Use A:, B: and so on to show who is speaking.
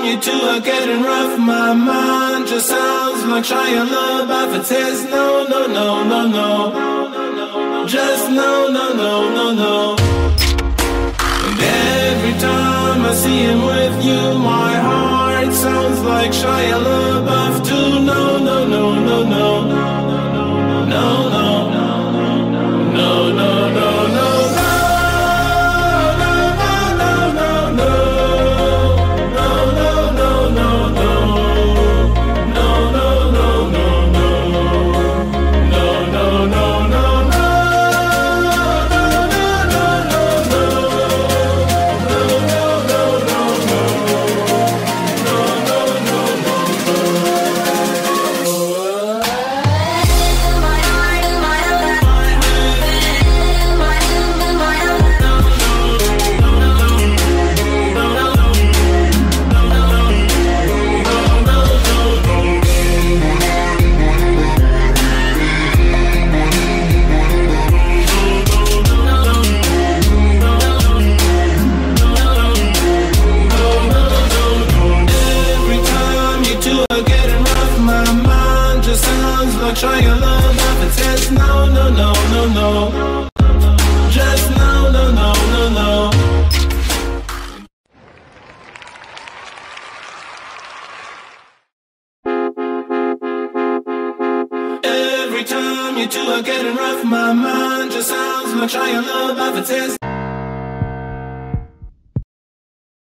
A: you two are getting rough, my mind just sounds like Shia LaBeouf. It says no, no, no, no, no, just no, no, no, no, no. And every time I see him with you, my heart sounds like Shia LaBeouf too. No, no, no, no, no, no, no, no, no, no, no, no. Shia LaBeouf, it says no, no, no, no, no, just no, no, no, no, no. Every time you two are getting rough, my mind just sounds like Shia LaBeouf, it says